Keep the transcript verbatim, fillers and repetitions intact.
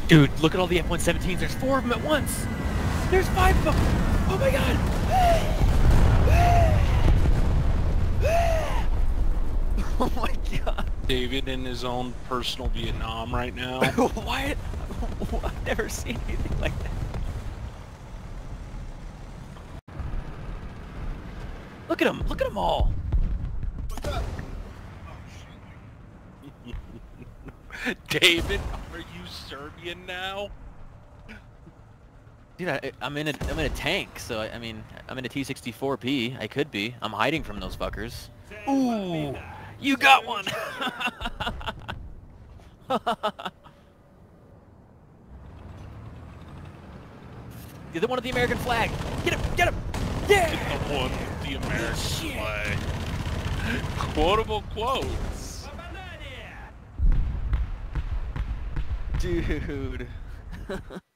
Dude, look at all the F one seventeens. There's four of them at once. There's five of them. Oh my god. Oh my god. David in his own personal Vietnam right now. Why? I've never seen anything like that. Look at them. Look at them all. David, are you Serbian now? Dude, I, I'm in a I'm in a tank, so I, I mean I'm in a T sixty-four P. I could be. I'm hiding from those fuckers. Ooh, you got one. You're the one with the American flag. Get him! Get him! Yeah! Get the one with the American Shit. flag. Quotable quotes. Dude.